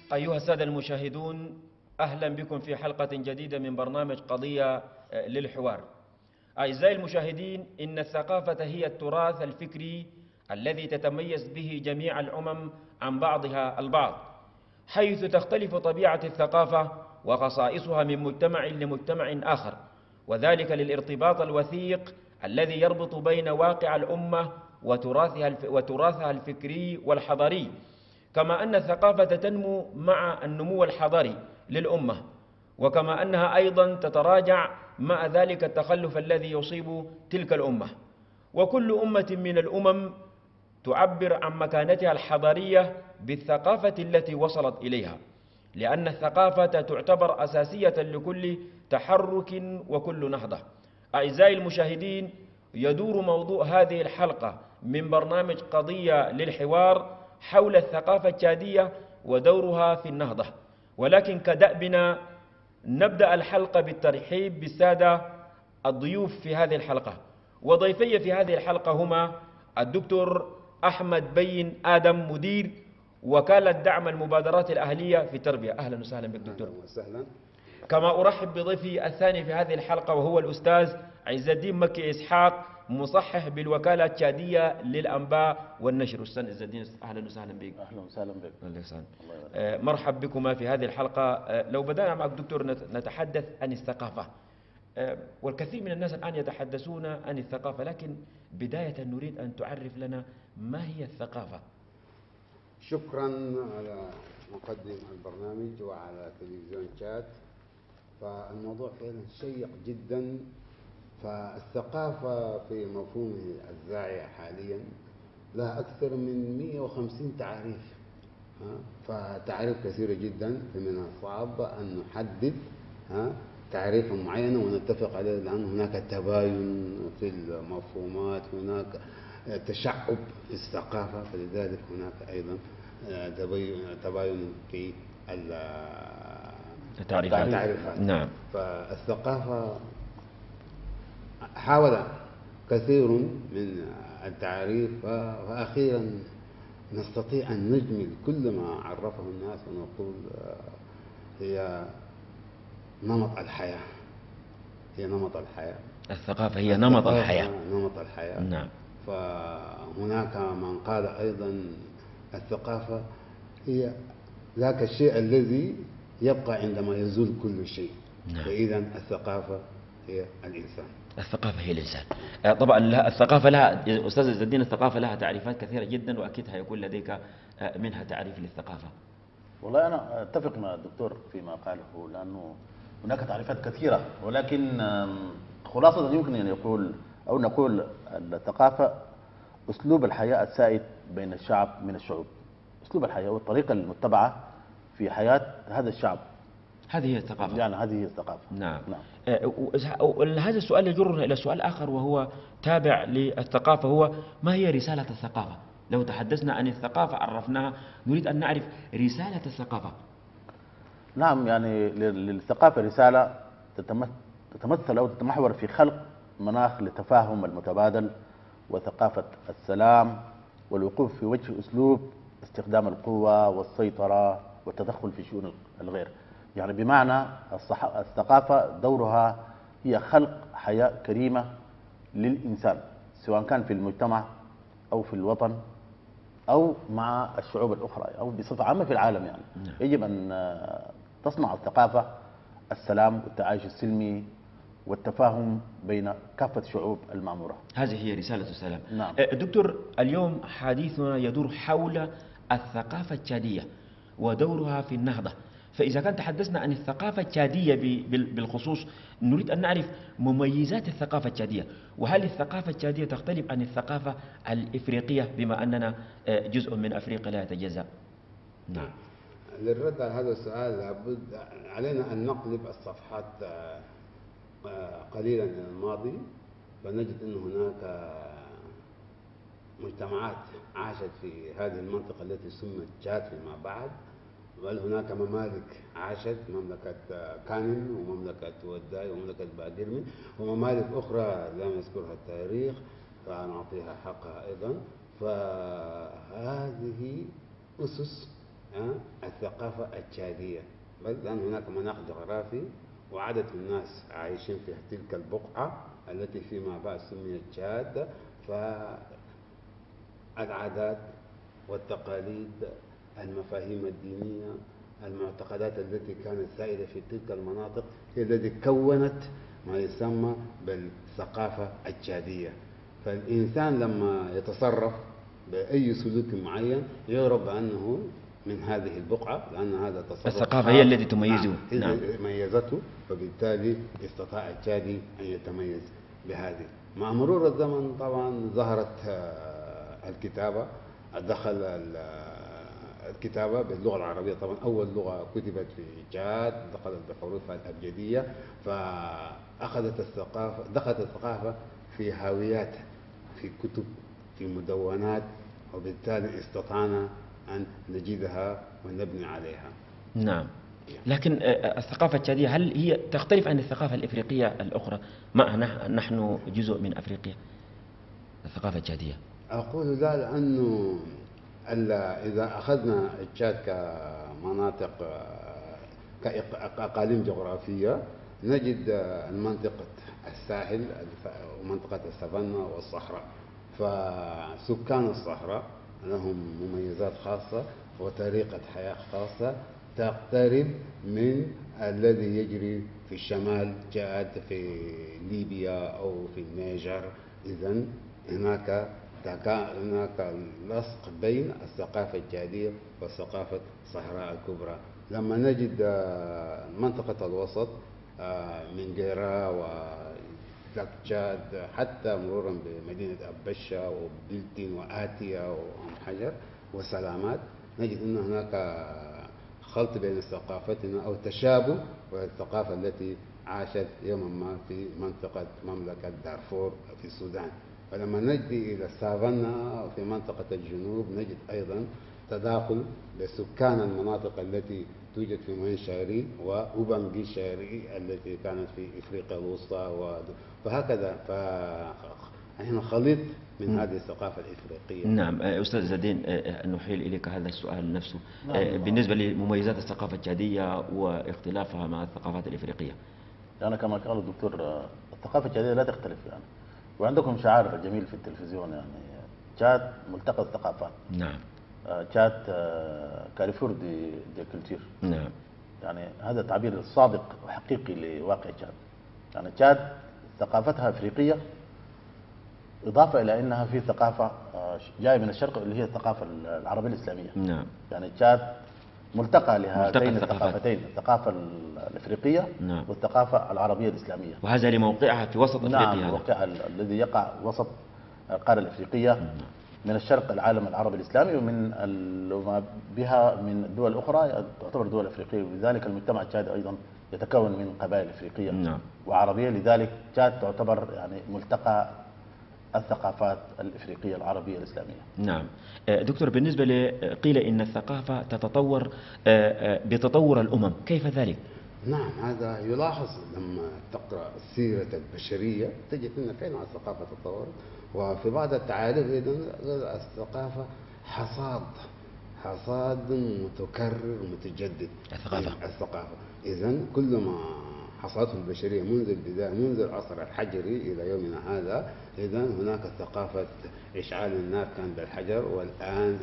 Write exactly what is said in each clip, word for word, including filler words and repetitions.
أيها السادة المشاهدون، أهلا بكم في حلقة جديدة من برنامج قضية للحوار. أعزائي المشاهدين، إن الثقافة هي التراث الفكري الذي تتميز به جميع الأمم عن بعضها البعض، حيث تختلف طبيعة الثقافة وخصائصها من مجتمع لمجتمع آخر، وذلك للارتباط الوثيق الذي يربط بين واقع الأمة وتراثها الفكري والحضاري، كما أن الثقافة تنمو مع النمو الحضاري للأمة، وكما أنها أيضا تتراجع مع ذلك التخلف الذي يصيب تلك الأمة. وكل أمة من الأمم تعبر عن مكانتها الحضارية بالثقافة التي وصلت إليها، لأن الثقافة تعتبر أساسية لكل تحرك وكل نهضة. أعزائي المشاهدين، يدور موضوع هذه الحلقة من برنامج قضية للحوار حول الثقافة التشادية ودورها في النهضة، ولكن كدأبنا نبدأ الحلقة بالترحيب بالسادة الضيوف في هذه الحلقة. وضيفي في هذه الحلقة هما الدكتور أحمد بين آدم، مدير وكالة دعم المبادرات الأهلية في التربية. أهلا وسهلا بك دكتور. أهلا وسهلا. كما أرحب بضيفي الثاني في هذه الحلقة وهو الأستاذ عز الدين مكي إسحاق، مصحح بالوكالة التشادية للأنباء والنشر. أستاذ عز الدين، أهلا وسهلا بك. أهلا وسهلا بك. أهلا وسهلا. آه مرحب بكما في هذه الحلقة. آه لو بدأنا معك دكتور نتحدث عن الثقافة، آه والكثير من الناس الآن يتحدثون عن الثقافة، لكن بداية نريد أن تعرف لنا ما هي الثقافة. شكرا على مقدم البرنامج وعلى تلفزيون شات. فالموضوع فعلا شيق جدا. فالثقافة في مفهومه الزاعي حاليا لها أكثر من مئة وخمسين تعريف، فتعريف كثيرة جدا، فمن الصعب أن نحدد تعريفا معينة ونتفق عليه، لأن هناك تباين في المفهومات، هناك تشعب في الثقافة، فلذلك هناك أيضا تباين في التعريفات. نعم. فالثقافة حاول كثير من التعريف، فأخيرا نستطيع أن نجمل كل ما عرفه الناس ونقول هي نمط الحياة. هي نمط الحياة. الثقافة هي نمط الحياة. نمط الحياة. نعم. فهناك من قال أيضا الثقافة هي ذاك الشيء الذي يبقى عندما يزول كل شيء. نعم. فإذا الثقافة هي الإنسان. الثقافة هي الإنسان. طبعا الثقافة لها، أستاذ عز الدين، الثقافة لها تعريفات كثيرة جدا، وأكيد هيكون لديك منها تعريف للثقافة. والله أنا أتفق مع الدكتور فيما قاله، لأنه هناك تعريفات كثيرة، ولكن خلاصة يمكن أن يقول أو نقول الثقافة أسلوب الحياة السائد بين الشعب من الشعوب، أسلوب الحياة والطريقة المتبعة في حياة هذا الشعب. هذه هي الثقافة. يعني هذه هي الثقافة. نعم. نعم. هذا السؤال يجرنا إلى سؤال آخر وهو تابع للثقافة، هو ما هي رسالة الثقافة؟ لو تحدثنا عن الثقافة عرفناها، نريد أن نعرف رسالة الثقافة. نعم، يعني للثقافة رسالة تتمثل أو تتمحور في خلق مناخ للتفاهم المتبادل وثقافة السلام والوقوف في وجه أسلوب استخدام القوة والسيطرة والتدخل في شؤون الغير. يعني بمعنى الثقافة دورها هي خلق حياة كريمة للإنسان، سواء كان في المجتمع أو في الوطن أو مع الشعوب الأخرى أو بصفة عامة في العالم. يعني يجب أن تصنع الثقافة السلام والتعايش السلمي والتفاهم بين كافة الشعوب المعمورة. هذه هي رسالة السلام. نعم. دكتور، اليوم حديثنا يدور حول الثقافة التشادية ودورها في النهضة. فإذا كان تحدثنا عن الثقافة التشادية بالخصوص، نريد أن نعرف مميزات الثقافة التشادية، وهل الثقافة التشادية تختلف عن الثقافة الإفريقية بما أننا جزء من أفريقيا لا يتجزأ؟ نعم. للرد على هذا السؤال لابد علينا أن نقلب الصفحات قليلا إلى الماضي، فنجد أن هناك مجتمعات عاشت في هذه المنطقة التي سمت تشاد فيما بعد، بل هناك ممالك عاشت، مملكة كانن ومملكة وداي ومملكة بادرمي وممالك أخرى لم يذكرها التاريخ فنعطيها حقها أيضا. فهذه أسس الثقافة التشادية، بل لأن هناك مناخ جغرافي وعدد الناس عايشين في تلك البقعة التي فيما بعد سميت تشاد، فالعادات والتقاليد، المفاهيم الدينية، المعتقدات التي كانت سائدة في تلك المناطق هي التي كونت ما يسمى بالثقافة التشادية. فالإنسان لما يتصرف بأي سلوك معين يعرف بأنه من هذه البقعة، لأن هذا تصرف الثقافة هي التي تميزه. نعم. نعم. ميزته، فبالتالي استطاع التشادي أن يتميز بهذه. مع مرور الزمن طبعا ظهرت الكتابة، دخل الكتابة باللغة العربية، طبعا أول لغة كتبت في تشاد دخلت بحروفها الأبجدية، فأخذت الثقافة دخلت الثقافة في هاويات، في كتب، في مدونات، وبالتالي استطعنا أن نجدها ونبني عليها. نعم. لكن الثقافة التشادية هل هي تختلف عن الثقافة الإفريقية الأخرى؟ ما نحن جزء من أفريقيا. الثقافة التشادية أقول لا، لأنه إذا أخذنا تشاد كمناطق كأقاليم جغرافية نجد المنطقة الساحل ومنطقة السافانا والصحراء، فسكان الصحراء لهم مميزات خاصة وطريقة حياة خاصة تقترب من الذي يجري في الشمال تشاد، في ليبيا أو في النيجر. إذن هناك هناك لصق بين الثقافة التشادية والثقافة الصحراء الكبرى. لما نجد منطقة الوسط من جيرا ولاك تشاد حتى مرورا بمدينة أبشة وبلتين وآتيا وأم حجر وسلامات، نجد أن هناك خلط بين ثقافتنا أو تشابه والثقافة التي عاشت يوما ما في منطقة مملكة دارفور في السودان. فلما نجي إلى السافانا في منطقة الجنوب نجد أيضا تداخل بسكان المناطق التي توجد في موين شاري وأوبانجي شاري التي كانت في إفريقيا الوسطى، فهكذا فنحن خليط من هذه الثقافة الإفريقية. نعم. أستاذ زيدين، نحيل إليك هذا السؤال نفسه. نعم. بالنسبة لمميزات الثقافة التشادية واختلافها مع الثقافات الإفريقية. يعني كما قال الدكتور الثقافة التشادية لا تختلف يعني، وعندكم شعار جميل في التلفزيون يعني تشاد ملتقى الثقافات. نعم. تشاد كاريفور دي دي كولتور. نعم. يعني هذا تعبير صادق وحقيقي لواقع تشاد. يعني تشاد ثقافتها أفريقية إضافة إلى أنها في ثقافة جاية من الشرق اللي هي الثقافة العربية الإسلامية. نعم. يعني تشاد ملتقى لهذين الثقافتين، الثقافة الإفريقية نعم. والثقافة العربية الإسلامية. وهذا لموقعها في وسط أفريقيا. نعم، موقعها الذي يقع وسط القارة الإفريقية. نعم. من الشرق العالم العربي الإسلامي، ومن وما بها من الدول الأخرى تعتبر دول أفريقية، ولذلك المجتمع التشادي أيضا يتكون من قبائل أفريقية. نعم. وعربية، لذلك تشاد تعتبر يعني ملتقى الثقافات الإفريقية العربية الإسلامية. نعم. دكتور، بالنسبة لي قيل إن الثقافة تتطور بتطور الأمم، كيف ذلك؟ نعم، هذا يلاحظ لما تقرأ سيرة البشرية تجد أن فعلا الثقافة تطورت، وفي بعض التعاريف أيضا الثقافة حصاد حصاد متكرر متجدد. الثقافة الثقافة إذن كل ما حصلته البشرية منذ البداية، منذ العصر الحجري إلى يومنا هذا، إذن هناك ثقافة إشعال النار كان بالحجر، والآن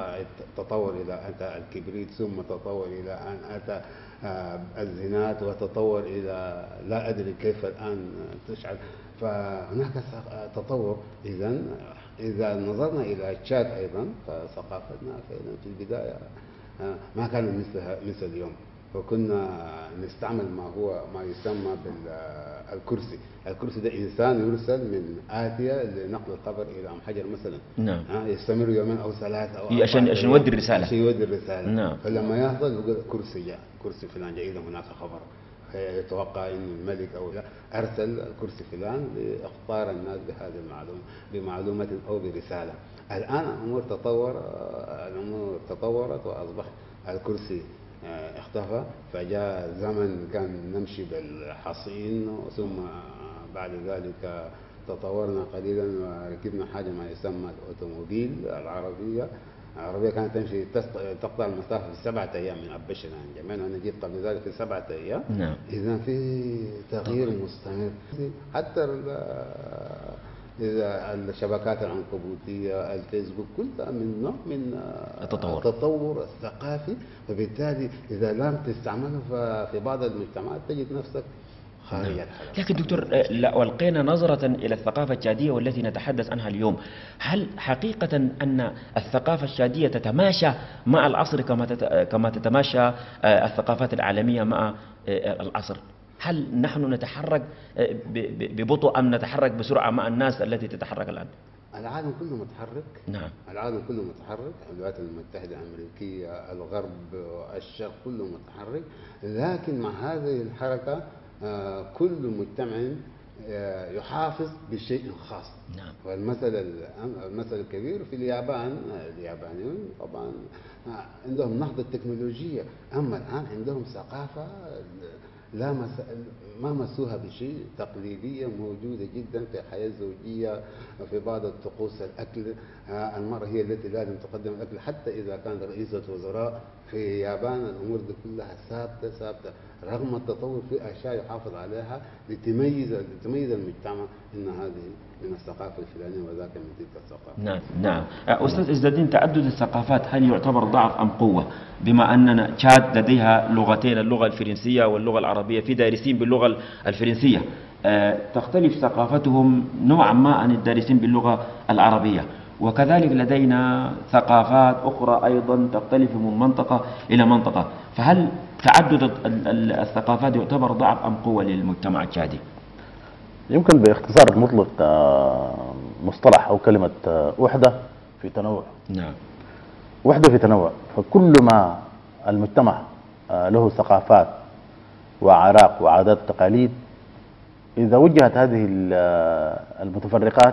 تطور إلى أتى الكبريت، ثم تطور إلى أن أتى الزينات، وتطور إلى لا أدري كيف الآن تشعل. فهناك تطور. إذن إذا نظرنا إلى تشاد أيضا فثقافتنا فعلا في البداية ما كان مثل مثل اليوم، وكنا نستعمل ما هو ما يسمى بالكرسي. الكرسي ده إنسان يرسل من آتية لنقل الخبر إلى أم حجر مثلا. نعم. يستمر يومين أو ثلاثة أو عشان عشان يودي الرسالة. عشان يودي الرسالة. نعم. فلما يحصل يقول كرسي جاء، كرسي فلان جاء، إذا هناك خبر يتوقع أن الملك أو لا أرسل كرسي فلان لإخبار الناس بهذه المعلومة بمعلومة أو برسالة. الآن الأمور تطور الأمور تطورت وأصبح الكرسي اختفى، فجاء زمن كان نمشي بالحصين، ثم بعد ذلك تطورنا قليلا وركبنا حاجة ما يسمى الأوتوموبيل العربية، العربية كانت تمشي تقطع المسافة في سبعة أيام من أبشر يعني جميعا، أنا جيت قبل ذلك في سبعة أيام. نعم. إذا في تغيير طبعا مستمر. حتى إذا الشبكات العنكبوتية الفيسبوك كلها من نوع من التطور التطور الثقافي، وبالتالي إذا لم تستعمله في بعض المجتمعات تجد نفسك خارج الحلقة. لكن دكتور لو ألقينا نظرة إلى الثقافة الشادية والتي نتحدث عنها اليوم، هل حقيقة أن الثقافة الشادية تتماشى مع العصر كما كما تتماشى الثقافات العالمية مع العصر؟ هل نحن نتحرك ببطء أم نتحرك بسرعة مع الناس التي تتحرك الآن؟ العالم كله متحرك. نعم. العالم كله متحرك، الولايات المتحدة الأمريكية، الغرب، الشرق، كله متحرك. لكن مع هذه الحركة كل مجتمع يحافظ بشيء خاص. نعم. والمثل المثل الكبير في اليابان، اليابانيون طبعا عندهم نهضة تكنولوجية، أما الآن عندهم ثقافة لا مس... ما مسوها بشيء، تقليدية موجودة جدا في الحياة الزوجية، في بعض الطقوس الأكل، المرأة هي التي لازم تقدم الأكل حتى إذا كان رئيسة وزراء. في اليابان الأمور دي كلها ثابتة ثابتة رغم التطور، في أشياء يحافظ عليها لتميز لتميز المجتمع إن هذه من الثقافة الفلانية وذاك من تلك الثقافة. نعم نعم. أستاذ عز الدين، تعدد الثقافات هل يعتبر ضعف أم قوة؟ بما أننا تشاد لديها لغتين، اللغة الفرنسية واللغة العربية، في دارسين باللغة الفرنسية تختلف ثقافتهم نوعا ما عن الدارسين باللغة العربية، وكذلك لدينا ثقافات أخرى أيضا تختلف من منطقة إلى منطقة، فهل تعدد الثقافات يعتبر ضعف أم قوة للمجتمع التشادي؟ يمكن باختصار مطلق مصطلح أو كلمة وحدة في تنوع. نعم. وحدة في تنوع، فكل ما المجتمع له ثقافات وأعراق وعادات وتقاليد، إذا وجهت هذه المتفرقات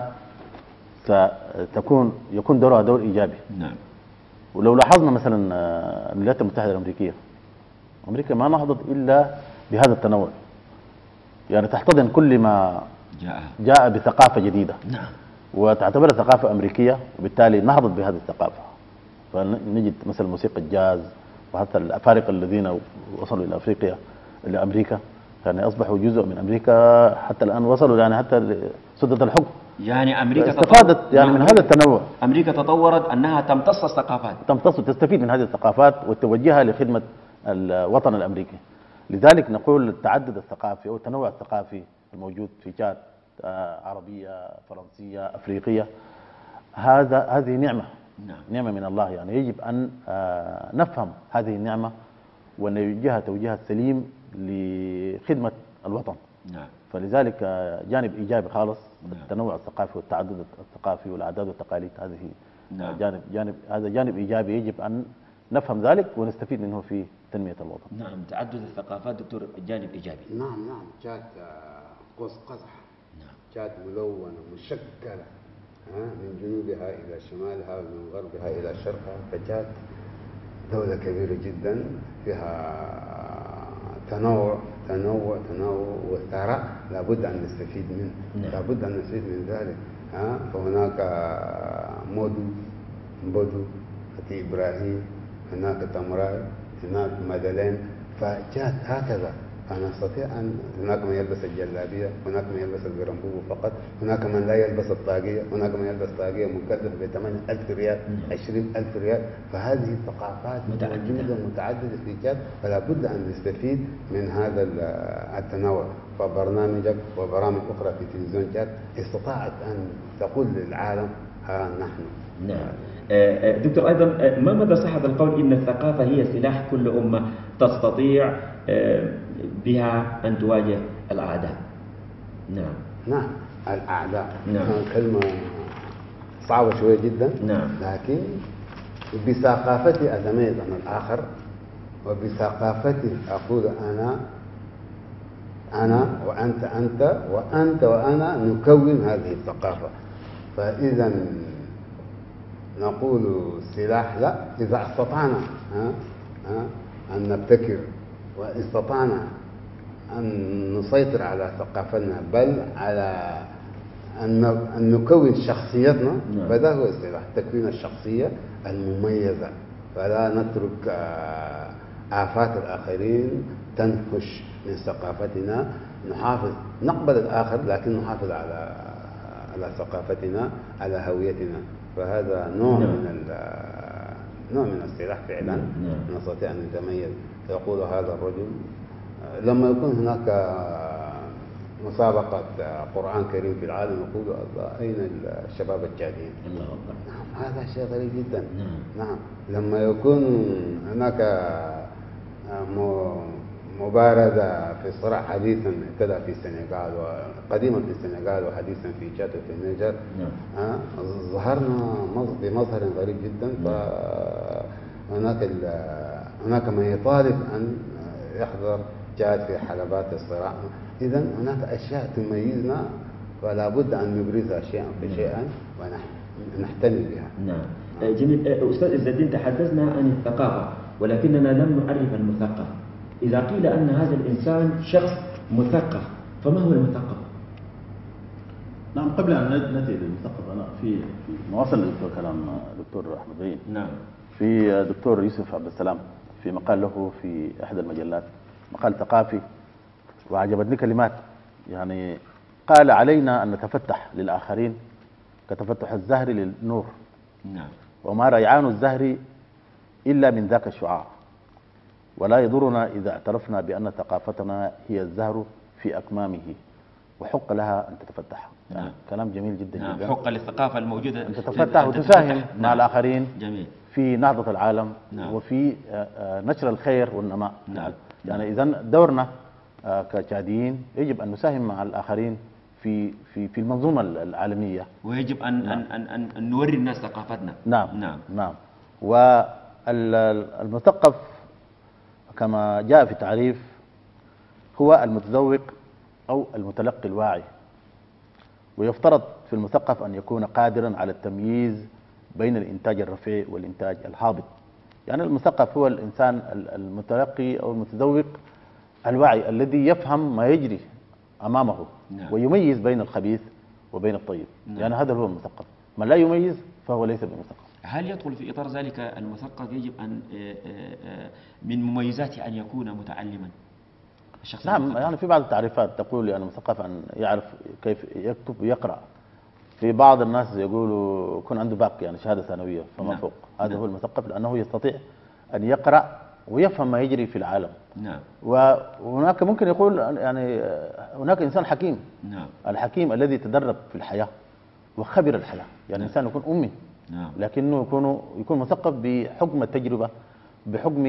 ستكون يكون دورها دور إيجابي. نعم. ولو لاحظنا مثلا الولايات المتحدة الأمريكية، أمريكا ما نهضت إلا بهذا التنوع، يعني تحتضن كل ما جاء, جاء بثقافة جديدة. نعم. وتعتبرها ثقافة أمريكية، وبالتالي نهضت بهذه الثقافة. فنجد مثلا موسيقى الجاز، وحتى الأفارقة الذين وصلوا إلى أفريقيا إلى أمريكا يعني أصبحوا جزء من أمريكا، حتى الآن وصلوا يعني حتى سدة الحكم. يعني أمريكا استفادت يعني من هذا التنوع. أمريكا تطورت أنها تمتص الثقافات، تمتص وتستفيد من هذه الثقافات وتوجهها لخدمة الوطن الأمريكي. لذلك نقول التعدد الثقافي أو التنوع الثقافي الموجود في تشاد، عربية، فرنسية، أفريقية، هذا هذه نعمة. نعم. نعمة من الله، يعني يجب أن نفهم هذه النعمة ونوجهها توجيهها السليم لخدمة الوطن. نعم. فلذلك جانب إيجابي خالص. نعم. التنوع الثقافي والتعدد الثقافي والعادات والتقاليد، هذه نعم. جانب جانب هذا جانب إيجابي يجب أن نفهم ذلك ونستفيد منه في تنمية الوطن. نعم. تعدد الثقافات دكتور جانب إيجابي. نعم نعم. تشاد قوس قزح. نعم. تشاد ملونة مشكلة من جنوبها إلى شمالها ومن غربها إلى شرقها، فتشاد دولة كبيرة جدا فيها تنوع تنوع تنوع وثراء لابد أن نستفيد منه. نعم. لابد أن نستفيد من ذلك. ها فهناك مودو، مبودو، أتي إبراهيم، هناك تمراي، هناك مدلين، فجاءت هكذا. فنستطيع أن هناك من يلبس الجلابية، هناك من يلبس الجرنبوب فقط، هناك من لا يلبس الطاقية، هناك من يلبس طاقية مكلفة بثمانية ألف ريال، عشرين ألف ريال. فهذه الثقافات موجودة متعددة في تشاد، فلا بد أن نستفيد من هذا التنوع. فبرنامجك وبرامج أخرى في تلفزيون تشاد استطاعت أن تقول للعالم ها نحن. نعم. دكتور أيضا، ما مدى صحة القول إن الثقافة هي سلاح كل أمة تستطيع بها أن تواجه الأعداء؟ نعم. نعم. الأعداء. نعم. كلمة صعبة شوية جدا. نعم. لكن بثقافتي أتميز عن الآخر، وبثقافتي أقول أنا أنا وأنت أنت وأنت وأنا نكون هذه الثقافة. فإذا نقول سلاح لا، إذا استطعنا ها ها أن نبتكر واستطعنا أن نسيطر على ثقافتنا، بل على أن أن نكون شخصيتنا، نعم. فده هو اصطلاح تكوين الشخصية المميزة، فلا نترك آه، آفات الآخرين تنفش من ثقافتنا، نحافظ نقبل الآخر لكن نحافظ على على ثقافتنا، على هويتنا. فهذا نوع نعم. من ال- نوع من الاصطلاح فعلا. نعم. نستطيع أن نتميز. يقول هذا الرجل آه، لما يكون هناك مسابقة قرآن كريم في العالم يقول الله أين الشباب الجادين؟ الله أكبر. نعم، هذا شيء غريب جدا. نعم. نعم. لما يكون هناك م- مبارزة في صراع حديثا ابتدأ في السنغال وقديما في السنغال وحديثا في تشاد وفي النيجر، نعم. آه، ظهرنا مظ- بمظهر غريب جدا. فهناك ال- هناك من يطالب أن يحضر جاد في حلبات الصراع. إذا هناك أشياء تميزنا فلا بد أن نبرزها شيئا فشيئا ونحتمي بها. نعم. آه، جميل. آه، أستاذ عز الدين، تحدثنا عن الثقافة ولكننا لم نعرف المثقف. إذا قيل أن هذا الإنسان شخص مثقف فما هو المثقف؟ نعم، قبل أن نأتي للمثقف أنا في في مواصل لدكتور كلام دكتور أحمد بين. نعم. في دكتور يوسف عبد السلام في مقال له في إحدى المجلات، مقال ثقافي، وعجبتني كلمات. يعني قال علينا أن نتفتح للآخرين كتفتح الزهر للنور، نعم. وما ريعان الزهر إلا من ذاك الشعاع، ولا يضرنا إذا اعترفنا بأن ثقافتنا هي الزهر في أكمامه وحق لها أن تتفتح. يعني نعم. كلام جميل جدا. نعم. جدا. حق للثقافة الموجودة أن تتفتح وتساهم مع نعم. الآخرين جميل. في نهضة العالم. نعم. وفي آه، آه، نشر الخير والنماء. نعم. يعني إذن دورنا آه، كتشاديين يجب أن نساهم مع الآخرين في في في المنظومة العالمية، ويجب أن نعم. أن أن أن نوري الناس ثقافتنا. نعم نعم. نعم. والمثقف كما جاء في التعريف هو المتذوق أو المتلقي الواعي، ويفترض في المثقف أن يكون قادرا على التمييز بين الإنتاج الرفيع والإنتاج الهابط. يعني المثقف هو الإنسان المتلقي أو المتذوق الواعي الذي يفهم ما يجري أمامه، نعم. ويميز بين الخبيث وبين الطيب. نعم. يعني هذا هو المثقف. من لا يميز فهو ليس بمثقف. هل يدخل في إطار ذلك المثقف يجب أن آه، آه، من مميزاته أن يكون متعلما؟ الشخص نعم. المثقف. يعني في بعض التعريفات تقول يعني المثقف أن يعرف كيف يكتب ويقرأ. في بعض الناس يقولوا يكون عنده باك، يعني شهادة ثانوية فما نعم. فوق. هذا نعم. هو المثقف لأنه يستطيع أن يقرأ ويفهم ما يجري في العالم. نعم. وهناك ممكن يقول يعني هناك إنسان حكيم. نعم. الحكيم الذي تدرب في الحياة وخبر الحياة. يعني نعم. إنسان يكون أمي نعم. لكنه يكون يكون مثقف بحكم التجربة، بحكم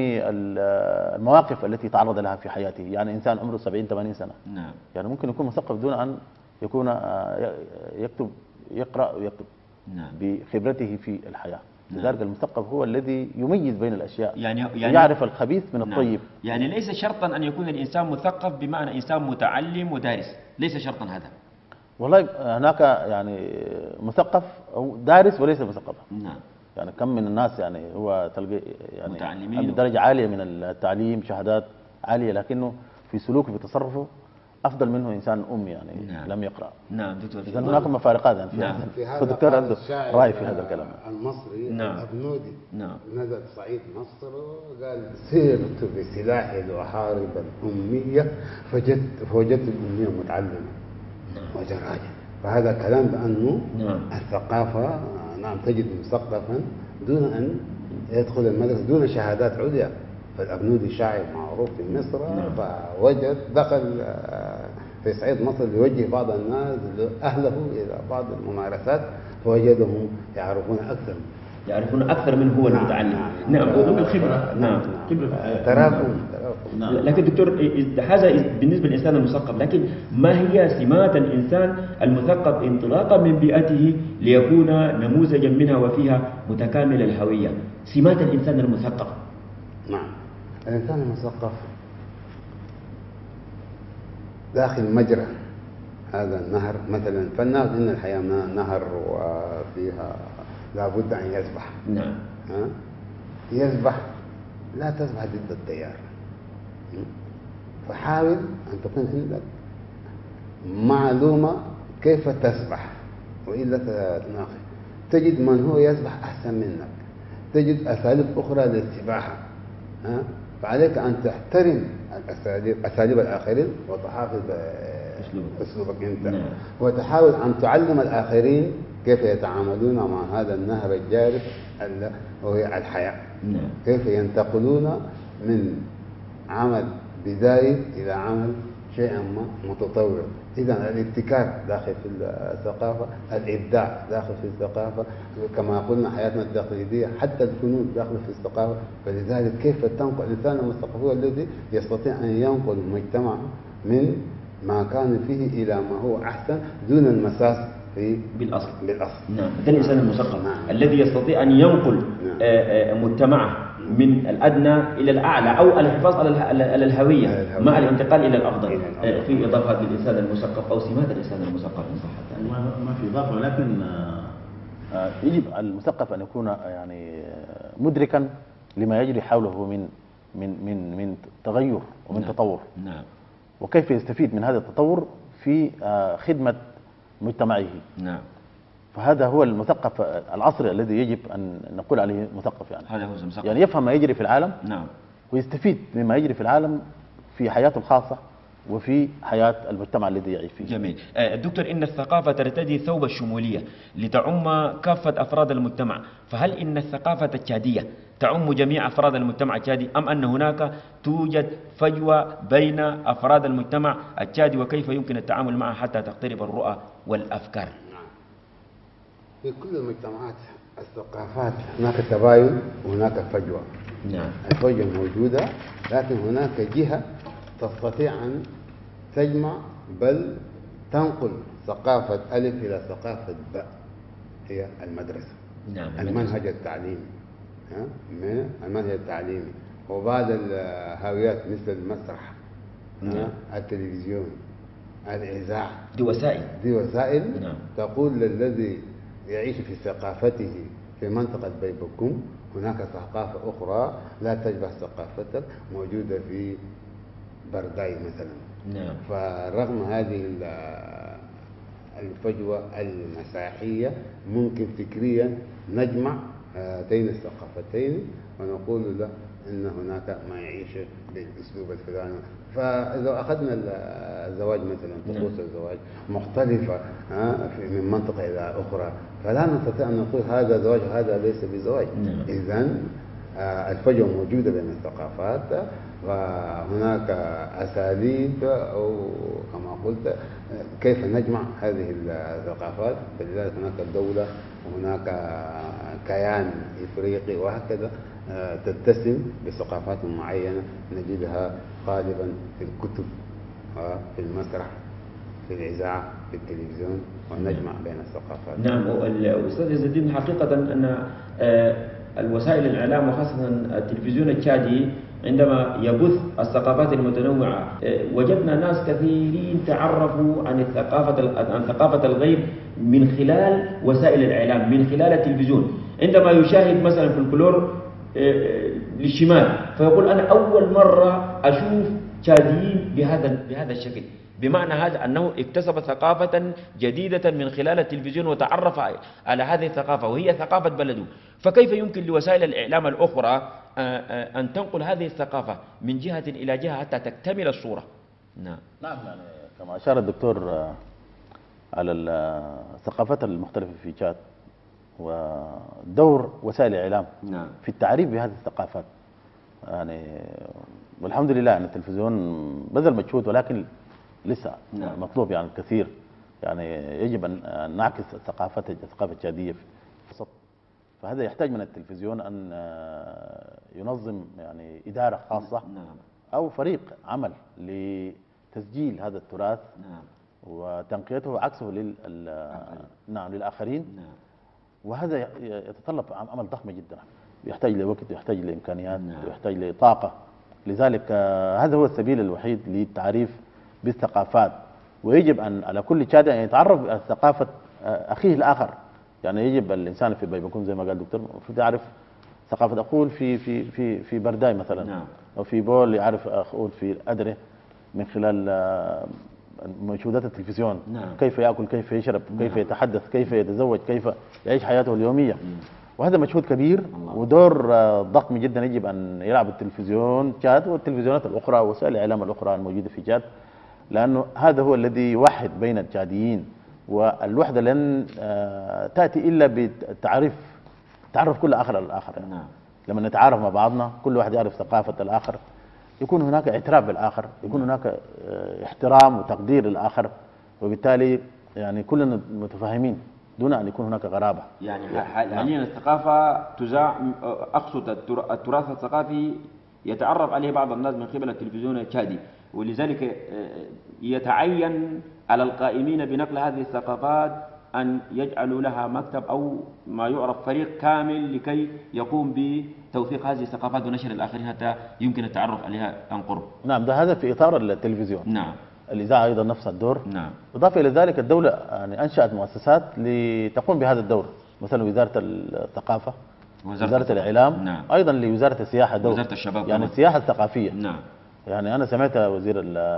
المواقف التي تعرض لها في حياته. يعني إنسان عمره سبعين ثمانين سنة، نعم. يعني ممكن يكون مثقف دون أن يكون آه، يكتب يقرأ ويكتب نعم. بخبرته في الحياة. نعم. لذلك المثقف هو الذي يميز بين الأشياء، يعني يعني يعرف الخبيث من نعم. الطيب. يعني ليس شرطا أن يكون الإنسان مثقف بمعنى إنسان متعلم ودارس، ليس شرطا هذا. والله هناك يعني مثقف أو دارس وليس مثقفا. نعم. يعني كم من الناس يعني هو تلقى يعني متعلمين عنده درجة عالية من التعليم، شهادات عالية، لكنه في سلوكه في تصرفه أفضل منه إنسان أمي يعني نعم. لم يقرأ. نعم دكتور. إذا هناك مفارقات يعني نعم. في فيها. هذا فالدكتور قال عنده الشاعر رأي في هذا الكلام. المصري نعم. الأبنودي، نعم. نزل صعيد مصر وقال سرت بسلاحي لأحارب الأمية فجدت فوجدت الأمية متعلمة وجراجة. فهذا كلام بأنه نعم. الثقافة نعم تجد مثقفا دون أن يدخل المدرسة دون شهادات عليا. فالأبنودي شاعر معروف في مصر، نعم. فوجد دخل في صعيد مصر ليوجه بعض الناس أهله إلى بعض الممارسات فوجدهم يعرفون أكثر يعرفون أكثر منه هو المتعلم. نعم. وضمن الخبرة. نعم. خبرة. تراكم. نعم. لكن دكتور هذا بالنسبة للإنسان المثقف، لكن ما هي سمات الإنسان المثقف انطلاقا من بيئته ليكون نموذجا منها وفيها متكامل الهوية؟ سمات الإنسان المثقف. نعم. الإنسان المثقف داخل مجرى هذا النهر مثلا، فالناس إن الحياة نهر وفيها لابد أن يسبح. نعم. ها؟ يسبح، لا تسبح ضد التيار. فحاول أن تكون عندك معلومة كيف تسبح وإلا ستناقش. تجد من هو يسبح أحسن منك، تجد أساليب أخرى للسباحة. ها؟ فعليك أن تحترم أساليب أساليب الآخرين وتحافظ أسلوبك أنت. نعم. وتحاول أن تعلم الآخرين كيف يتعاملون مع هذا النهر الجارف وهي الحياة. نعم. كيف ينتقلون من عمل بدائي إلى عمل شيئا ما متطور. إذا الابتكار داخل في الثقافة، الإبداع داخل في الثقافة، كما قلنا حياتنا التقليدية حتى الفنون داخل في الثقافة. فلذلك كيف تنقل الإنسان المثقف هو الذي يستطيع أن ينقل المجتمع من ما كان فيه إلى ما هو أحسن دون المساس في بالأصل. بالأصل. نعم. ده الإنسان المثقف. نعم. الذي يستطيع أن ينقل نعم. آه، آه، مجتمعه من الأدنى إلى الأعلى، أو الحفاظ على اله- على الهوية الهوية. مع الانتقال إلى الأفضل. إلى الأفضل. آه، في إضافة للإنسان المثقف أو سمات الإنسان المثقف إن صح التعبير. ما ما في اضافه، ولكن آه، آه، يجب على المثقف ان يكون آه، يعني آه، مدركا لما يجري حوله من من من من تغير ومن نعم. تطور، نعم. وكيف يستفيد من هذا التطور في آه، خدمه مجتمعه. نعم. فهذا هو المثقف آه، العصري الذي يجب ان نقول عليه مثقف، يعني هذا هو المثقف. يعني يفهم ما يجري في العالم نعم. ويستفيد مما يجري في العالم في حياته الخاصه وفي حياه المجتمع الذي يعيش فيه. جميل. آه، دكتور، إن الثقافة ترتدي ثوب الشمولية لتعم كافة أفراد المجتمع، فهل إن الثقافة التشادية تعم جميع أفراد المجتمع التشادي، أم أن هناك توجد فجوة بين أفراد المجتمع التشادي، وكيف يمكن التعامل معها حتى تقترب الرؤى والأفكار؟ في كل المجتمعات الثقافات هناك تباين وهناك فجوة. نعم. الفجوة موجودة، لكن هناك جهة تستطيع أن تجمع بل تنقل ثقافة ألف إلى ثقافة باء، هي المدرسة. نعم. المنهج التعليمي. ها؟ من المنهج التعليمي. وبعض الهاويات مثل المسرح، نعم. التلفزيون، الإذاعة، دي وسائل. دي وسائل نعم. تقول للذي يعيش في ثقافته في منطقة بيبكم هناك ثقافة أخرى لا تشبه ثقافتك موجودة في برداي مثلا. نعم. فرغم هذه ال- الفجوة المساحية ممكن فكريا نجمع هاتين الثقافتين ونقول له إن هناك ما يعيش بالأسلوب الفلاني. فإذا أخذنا الزواج مثلا، طقوس الزواج مختلفة ها، في- من منطقة إلى أخرى، فلا نستطيع أن نقول هذا زواج وهذا ليس بزواج. نعم. إذن آه، الفجوة موجودة بين الثقافات، وهناك أساليب أو كما قلت آه، كيف نجمع هذه الثقافات. فلذلك هناك الدولة وهناك كيان إفريقي وهكذا آه، تتسم بثقافات معينة نجدها غالبا في الكتب، آه، في المسرح، في الإذاعة، في التلفزيون، ونجمع بين الثقافات. نعم. الأستاذ عز الدين، حقيقة أن آه، الوسائل الإعلام وخاصة التلفزيون التشادي عندما يبث الثقافات المتنوعة آه، وجدنا ناس كثيرين تعرفوا عن الثقافة عن ثقافة الغيب من خلال وسائل الإعلام، من خلال التلفزيون. عندما يشاهد مثلا فلكلور آه، للشمال فيقول أنا أول مرة أشوف تشاديين بهذا بهذا الشكل، بمعنى هذا أنه اكتسب ثقافة جديدة من خلال التلفزيون وتعرف على هذه الثقافة وهي ثقافة بلده. فكيف يمكن لوسائل الإعلام الأخرى أن تنقل هذه الثقافة من جهة إلى جهة حتى تكتمل الصورة؟ نعم. نعم، يعني كما أشار الدكتور آه، على الثقافات المختلفة في تشاد ودور وسائل الإعلام نعم. في التعريف بهذه الثقافات، يعني والحمد لله أن التلفزيون بذل مجهود، ولكن لسه نعم. مطلوب يعني الكثير. يعني يجب أن نعكس الثقافة الثقافة التشادية في الوسط. فهذا يحتاج من التلفزيون أن ينظم يعني إدارة خاصة نعم. أو فريق عمل لتسجيل هذا التراث نعم. وتنقيته وعكسه لل نعم للآخرين. نعم. وهذا يتطلب عمل ضخم جدا، يحتاج لوقت ويحتاج لإمكانيات نعم. ويحتاج لطاقة. لذلك آه، هذا هو السبيل الوحيد للتعريف بالثقافات. ويجب أن على كل تشادي أن يتعرف على ثقافة آه، أخيه الآخر. يعني يجب الإنسان في بيبكون زي ما قال الدكتور المفروض يعرف ثقافة أقول في في في في برداي مثلا. نعم. أو في بول يعرف أقول في أدري من خلال آه، مشاهدات التلفزيون. نعم. كيف يأكل، كيف يشرب، كيف نعم. يتحدث، كيف يتزوج، كيف يعيش حياته اليومية. مم. وهذا مجهود كبير الله. ودور آه، ضخم جدا يجب أن يلعب التلفزيون تشاد والتلفزيونات الأخرى ووسائل الإعلام الأخرى الموجودة في تشاد، لأنه هذا هو الذي يوحد بين التشاديين. والوحدة لن آه، تأتي إلا بالتعريف، تعرف كل آخر على الآخر. يعني. نعم. لما نتعارف مع بعضنا، كل واحد يعرف ثقافة الآخر، يكون هناك اعتراف بالآخر، يكون هناك آه، احترام وتقدير للآخر، وبالتالي يعني كلنا متفاهمين دون أن يكون هناك غرابة. يعني حاليا الثقافة تذاع، أقصد التر- التراث الثقافي يتعرف عليه بعض الناس من قبل التلفزيون التشادي، ولذلك آه، يتعين على القائمين بنقل هذه الثقافات أن يجعلوا لها مكتب أو ما يعرف فريق كامل لكي يقوم بتوثيق هذه الثقافات ونشر الآخرين حتى يمكن التعرف عليها عن قرب. نعم، ده هذا في إطار التلفزيون. نعم. الإذاعة أيضا نفس الدور. نعم. إضافة إلى ذلك الدولة يعني أنشأت مؤسسات لتقوم بهذا الدور، مثلا وزارة الثقافة، وزارة وزارة الثقافة. الإعلام. نعم. أيضا لوزارة السياحة دور، وزارة الشباب يعني كمان. السياحة الثقافية. نعم. يعني أنا سمعت وزير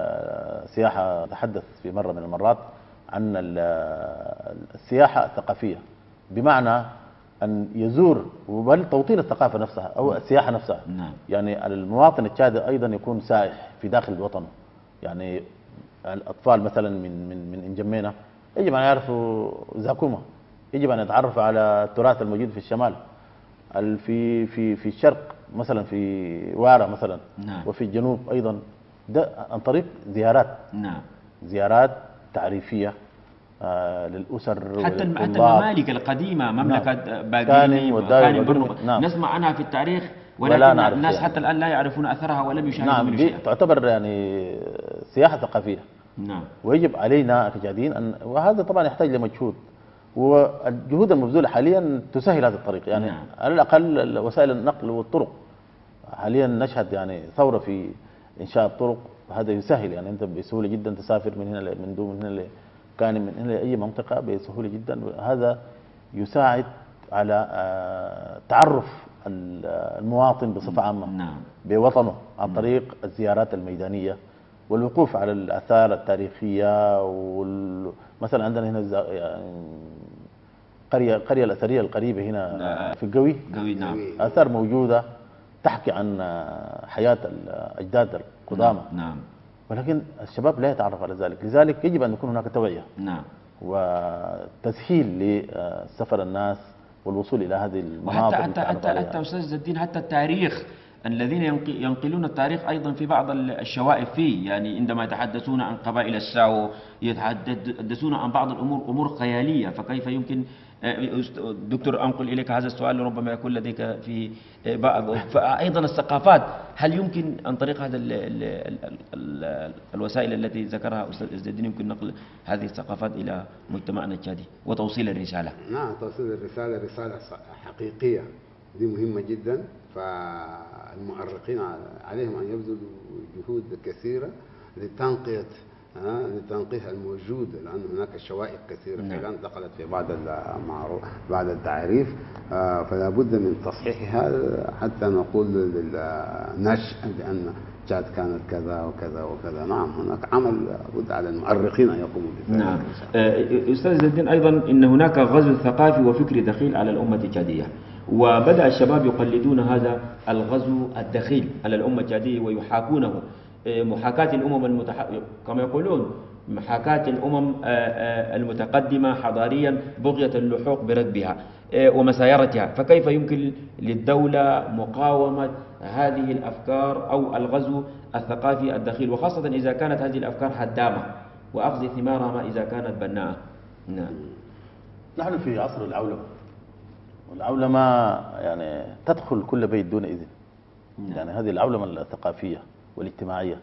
السياحة تحدث في مرة من المرات عن ال- السياحة الثقافية، بمعنى أن يزور بل توطين الثقافة نفسها أو السياحة نفسها. نعم. يعني المواطن التشادي أيضا يكون سائح في داخل الوطن. يعني الأطفال مثلا من من من إنجمينا يجب أن يعرفوا زاكوما، يجب أن يتعرفوا على التراث الموجود في الشمال، ال- في في في الشرق مثلا في وارا مثلا. نعم. وفي الجنوب أيضا، ده عن طريق زيارات نعم. زيارات تعريفية آه للأسر حتى الم- حتى وللطلاب. الممالك القديمة، مملكة كانم باقيلي والداير وكانم برنو، وغيرهم. نعم. نسمع عنها في التاريخ ولا ولكن نعرف الناس يعني. حتى الآن لا يعرفون أثرها ولم يشاهدوا نعم، منه دي شيئا. تعتبر يعني سياحة ثقافية، نعم. ويجب علينا كجادين أن، وهذا طبعا يحتاج لمجهود، والجهود المبذولة حاليا تسهل هذا الطريق. يعني نعم. على الأقل وسائل النقل والطرق حاليا نشهد يعني ثورة في إنشاء الطرق، هذا يسهل. يعني أنت بسهولة جدا تسافر من هنا لمندوب، من هنا لكان من هنا لأي منطقة بسهولة جدا. هذا يساعد على آه، تعرف المواطن بصفة عامة نعم. بوطنه عن طريق الزيارات الميدانية والوقوف على الآثار التاريخية. وال... مثلا عندنا هنا الز- يعني قرية القرية الأثرية القريبة هنا نعم. في القوي، قوي. نعم. آثار موجودة تحكي عن حياة الأجداد القدامى. نعم. ولكن الشباب لا يتعرف على ذلك، لذلك يجب أن يكون هناك توعية نعم. وتسهيل لسفر الناس والوصول إلى هذه المناطق. وحتى حتى والتعرف حتى, عليها. حتى أستاذ الدين، حتى التاريخ الذين ينق- ينقلون التاريخ أيضا في بعض ال- الشوائب فيه، يعني عندما يتحدثون عن قبائل الساو يتحدثون عن بعض الأمور أمور خيالية، فكيف يمكن آه، أست- دكتور أنقل إليك هذا السؤال ربما يكون لديك في آه، بعض. فأيضا الثقافات، هل يمكن عن طريق هذا ال ال ال ال الوسائل التي ذكرها أستاذ عز الدين يمكن نقل هذه الثقافات إلى مجتمعنا التشادي وتوصيل الرسالة؟ نعم، توصيل الرسالة رسالة ص- حقيقية، دي مهمة جدا. فالمؤرخين عليهم أن يبذلوا جهود كثيرة لتنقية ها لتنقية الموجود، لأن هناك شوائب كثيرة نعم. فعلا دخلت في بعض المعروف بعض التعريف. آه، فلا بد من تصحيحها حتى نقول للنشء بأن تشاد كانت كذا وكذا وكذا. نعم، هناك عمل بد على المؤرخين أن يقوموا بذلك. نعم. آه، أستاذ عز الدين، أيضا إن هناك غزو ثقافي وفكري دخيل على الأمة التشادية، وبدأ الشباب يقلدون هذا الغزو الدخيل على الأمة التشادية ويحاكونه آه، محاكاة الأمم المتح... كما يقولون محاكاة الأمم آه، آه، المتقدمة حضاريا بغية اللحوق بركبها آه، ومسايرتها. فكيف يمكن للدولة مقاومة هذه الأفكار أو الغزو الثقافي الدخيل، وخاصة إذا كانت هذه الأفكار هدامة، وأخذ ثمارها ما إذا كانت بناءة؟ نعم. نحن في عصر العولمة، والعولمة يعني تدخل كل بيت دون إذن. نعم. يعني هذه العولمة الثقافية والاجتماعية،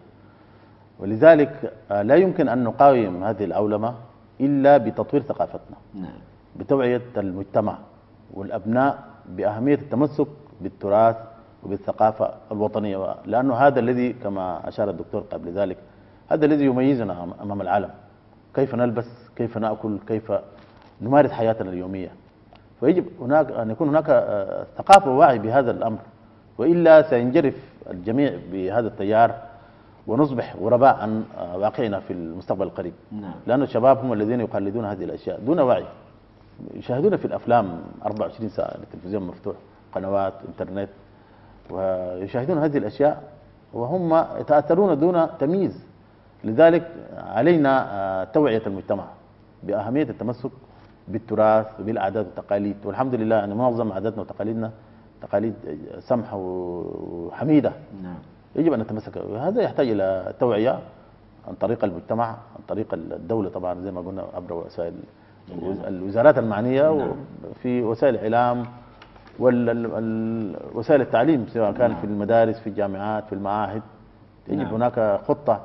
ولذلك آه، لا يمكن أن نقاوم هذه العولمة إلا بتطوير ثقافتنا، نعم. بتوعية المجتمع والأبناء بأهمية التمسك بالتراث وبالثقافة الوطنية، لأنه هذا الذي كما أشار الدكتور قبل ذلك هذا الذي يميزنا أمام العالم. كيف نلبس، كيف نأكل، كيف نمارس حياتنا اليومية. فيجب هناك أن يكون هناك آه، ثقافة ووعي بهذا الأمر، وإلا سينجرف الجميع بهذا التيار ونصبح غرباء عن واقعنا في المستقبل القريب. نعم. لأن الشباب هم الذين يقلدون هذه الأشياء دون وعي، يشاهدون في الأفلام أربعة وعشرين ساعة، التلفزيون مفتوح، قنوات إنترنت، ويشاهدون هذه الأشياء وهم يتأثرون دون تمييز. لذلك علينا توعية المجتمع بأهمية التمسك بالتراث وبالعادات والتقاليد، والحمد لله يعني معظم عاداتنا وتقاليدنا تقاليد سمحة وحميدة. نعم. يجب أن نتمسك، وهذا يحتاج إلى توعية عن طريق المجتمع، عن طريق الدولة طبعا زي ما قلنا عبر وسائل الوزارات المعنية. نعم. وفي وسائل الإعلام ووسائل التعليم سواء كان في المدارس، في الجامعات، في المعاهد. يجب نعم. هناك خطة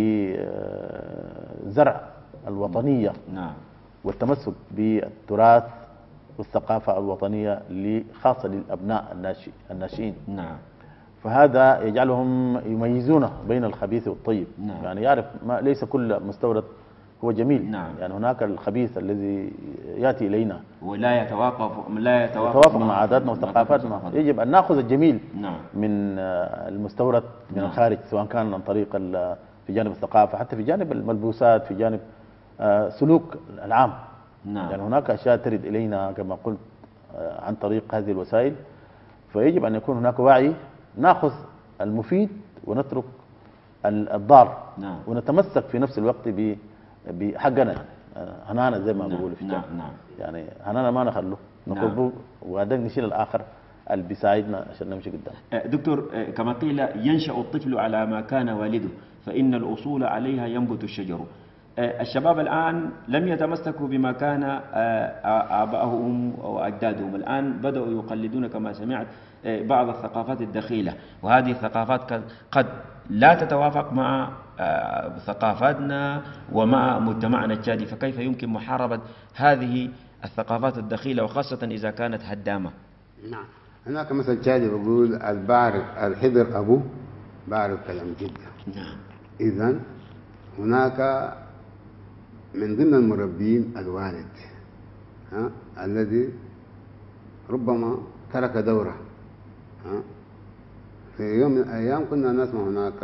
لزرع الوطنية. نعم. والتمسك بالتراث والثقافة الوطنية خاصة للأبناء الناشئين. نعم. فهذا يجعلهم يميزون بين الخبيث والطيب. نعم. يعني يعرف ما ليس كل مستورد هو جميل. نعم. يعني هناك الخبيث الذي يأتي إلينا ولا يتوافق لا يتوافق, يتوافق مع عاداتنا وثقافاتنا. يجب أن نأخذ الجميل. نعم. من المستورد من نعم. الخارج، سواء كان عن طريق في جانب الثقافة، حتى في جانب الملبوسات، في جانب سلوك العام. نعم. يعني هناك أشياء ترد إلينا كما قلت عن طريق هذه الوسائل، فيجب أن يكون هناك وعي، نأخذ المفيد ونترك الضار. نعم. ونتمسك في نفس الوقت بحقنا، هنانا زي ما نعم. بيقولوا في نعم. نعم. يعني هنانا ما نخلوه نقربه. نعم. وبعدين نشيل الآخر اللي بيساعدنا عشان نمشي قدام. دكتور، كما قيل ينشأ الطفل على ما كان والده، فإن الأصول عليها ينبت الشجر. الشباب الآن لم يتمسكوا بما كان آباؤهم وأجدادهم، الآن بدأوا يقلدون كما سمعت بعض الثقافات الدخيلة، وهذه الثقافات قد لا تتوافق مع ثقافاتنا ومع مجتمعنا الشادي، فكيف يمكن محاربة هذه الثقافات الدخيلة وخاصة إذا كانت هدامة؟ نعم. هناك مثل شادي بقول البعرف الحذر أبوه بعرف كلام جدا. نعم. إذن هناك من ضمن المربين الوالد، ها الذي ربما ترك دوره. ها في يوم من الأيام كنا نسمع هناك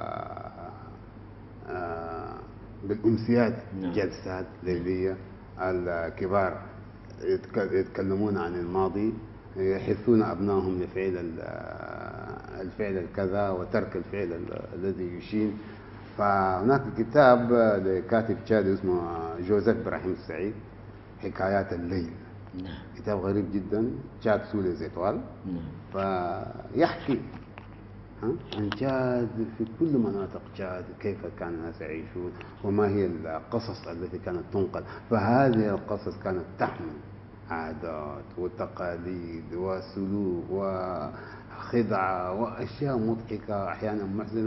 آه بالأمسيات نعم. جلسات ليلية، الكبار يتكلمون عن الماضي، يحثون أبنائهم لفعل الفعل الكذا وترك الفعل الذي يشين. فهناك كتاب لكاتب تشادي اسمه جوزيف إبراهيم السعيد، حكايات الليل. نعم. كتاب غريب جدا، تشاد سولي زيتوال. نعم. فيحكي عن تشاد في كل مناطق تشاد، كيف كان الناس يعيشون وما هي القصص التي كانت تنقل. فهذه القصص كانت تحمل عادات وتقاليد وسلوك وخدعة وأشياء مضحكة أحيانا محزنة.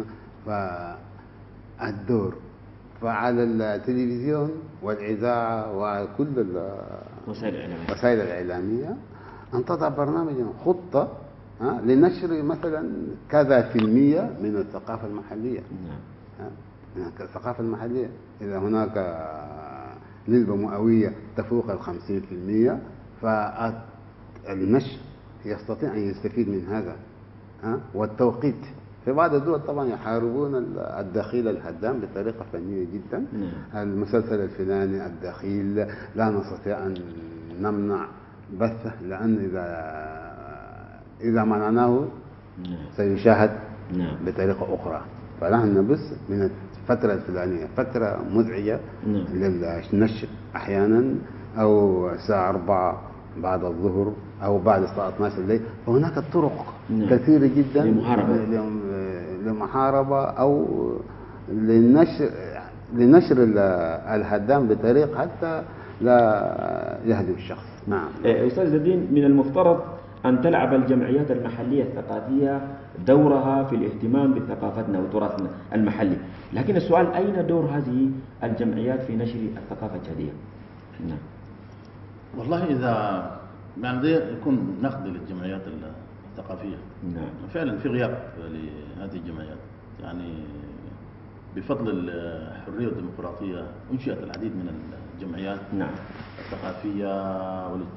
فالدور فعلى التلفزيون والإذاعة وكل الوسائل الإعلامية أن تضع برنامجا خطة لنشر مثلا كذا في المية من الثقافة المحلية. نعم. الثقافة المحلية إذا هناك نسبة مئوية تفوق الخمسين في المية، فالنشر يستطيع أن يستفيد من هذا. والتوقيت في بعض الدول طبعا يحاربون الدخيل الهدام بطريقة فنية جدا. نعم. المسلسل الفلاني الدخيل لا نستطيع أن نمنع بثه، لأن إذا إذا منعناه سيشاهد نعم. بطريقة أخرى. فنحن نبث من الفترة الفلانية فترة مزعجة نعم. للنشر أحيانا، أو الساعة أربعة بعد الظهر أو بعد الساعة اثناشر الليل. فهناك طرق نعم. كثيرة جدا لمحاربة لمحاربة أو للنشر لنشر الهدام بطريق حتى لا يهدم الشخص. نعم. أستاذ زدين، من المفترض أن تلعب الجمعيات المحلية الثقافية دورها في الاهتمام بثقافتنا وتراثنا المحلي، لكن السؤال أين دور هذه الجمعيات في نشر الثقافة الشادية؟ نعم. والله إذا يعني ده يكون نقد للجمعيات الثقافية. نعم. فعلا في غياب لهذه الجمعيات، يعني بفضل الحرية والديمقراطية أنشئت العديد من الجمعيات نعم. الثقافية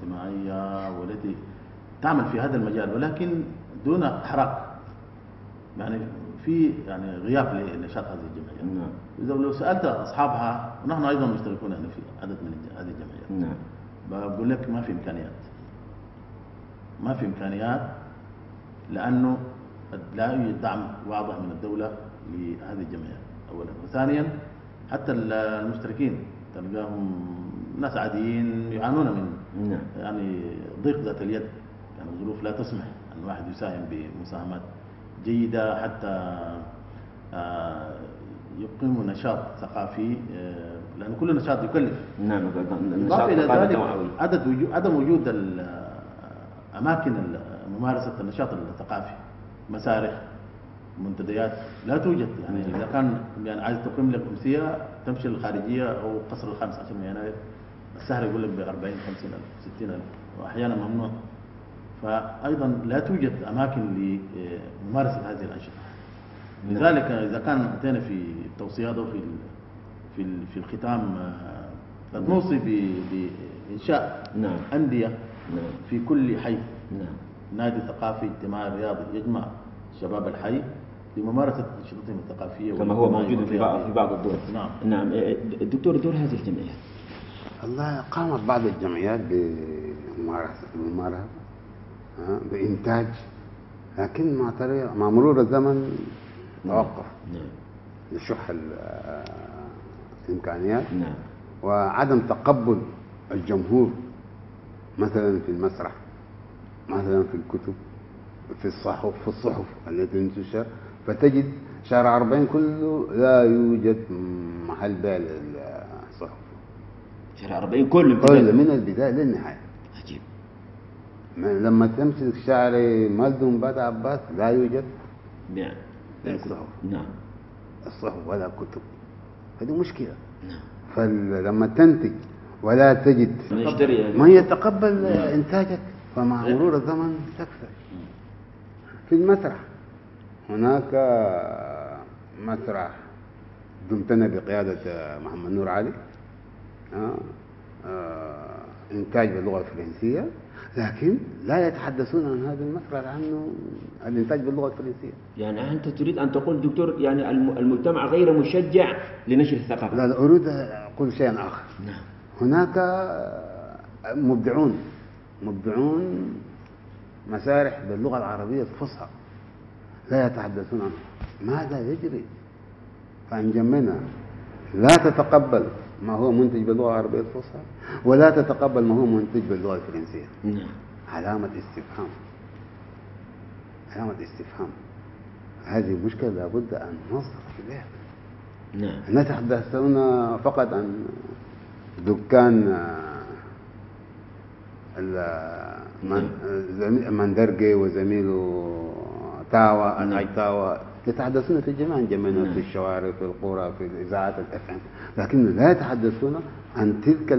والاجتماعية والتي تعمل في هذا المجال، ولكن دون إحراق يعني في يعني غياب لنشاط هذه الجمعيات. نعم. إذا لو سألت أصحابها ونحن أيضا مشتركون يعني في عدد من هذه الجمعيات. نعم. بقول لك ما في إمكانيات. ما في إمكانيات لأنه لا يوجد دعم واضح من الدولة لهذه الجمعيات أولا، وثانيا حتى المشتركين تلقاهم ناس عاديين يعانون من نعم. يعني ضيق ذات اليد، يعني الظروف لا تسمح أن الواحد يساهم بمساهمات جيدة حتى يقيموا نشاط ثقافي، لأن كل نشاط يكلف. نعم. إضافة إلى ذلك عدد وجود عدم وجود أماكن ممارسة النشاط الثقافي، مسارح، منتديات لا توجد. يعني إذا كان يعني عايز تقيم لك أمسية تمشي للخارجية أو قصر الخامس عشر من يناير، السهر يقول لك ب أربعين خمسين ألف ستين ألف وأحيانا ممنوع. فأيضا لا توجد أماكن لممارسة هذه الأنشطة. لذلك إذا كان أتينا في التوصيات أو في في في الختام قد نوصي بإنشاء نعم. أندية نعم. في كل حي. نعم. نادي ثقافي اجتماعي رياضي يجمع شباب الحي لممارسة أنشطتهم الثقافية كما هو موجود في بعض في بعض الدول. نعم. نعم. دكتور، دور هذه الجمعيات. الله قامت بعض الجمعيات بممارسة الممارسة بإنتاج، لكن مع طريقة مع مرور الزمن توقف. نعم. لشح الإمكانيات. نعم. وعدم تقبل الجمهور مثلا في المسرح، مثلا في الكتب، في الصحف في الصحف التي تنشر، فتجد شارع أربعين كله لا يوجد محل بيع للصحف. شارع أربعين كله كله من البداية للنهاية. عجيب. لما تمشي في شارع مالدوم بات عباس لا يوجد بيع الصحف. نعم. الصحف ولا كتب، هذه مشكلة. نعم. فلما تنتج ولا تجد من يتقبل إنتاجك، فمع مرور الزمن تكسر. في المسرح هناك مسرح دمتنا بقيادة محمد نور علي، إنتاج باللغة الفرنسية، لكن لا يتحدثون عن هذا المسرح لأنه الإنتاج باللغة الفرنسية. يعني أنت تريد أن تقول دكتور يعني المجتمع غير مشجع لنشر الثقافة؟ لا، لا أريد أقول شيئا آخر. نعم. هناك مبدعون مبدعون مسارح باللغة العربية الفصحى لا يتحدثون عنها. ماذا يجري؟ فإن جمعنا لا تتقبل ما هو منتج باللغة العربية الفصحى ولا تتقبل ما هو منتج باللغة الفرنسية. نعم. علامة استفهام، علامة استفهام. هذه مشكلة لابد أن ننظر إليها. نعم. نتحدثون فقط عن دكان مندرجي وزميله تاوى الحاج تاوى، يتحدثون في جميع جميعنا في الشوارع في القرى في الإذاعات الأف ام، لكن لا يتحدثون عن تلك